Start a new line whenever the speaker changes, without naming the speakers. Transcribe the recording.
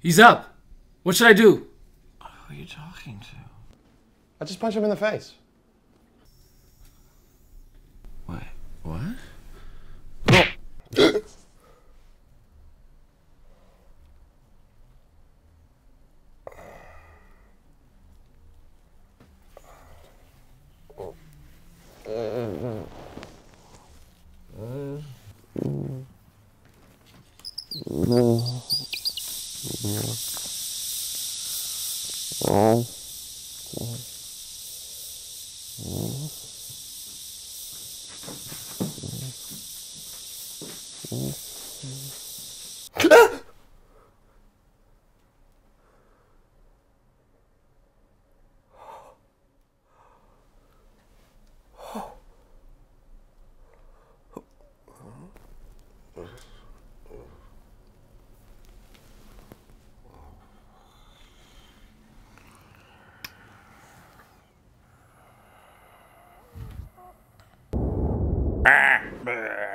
He's up. What should I do?
Who are you talking to?
I just punch him in the face.
Wait, what? Bah.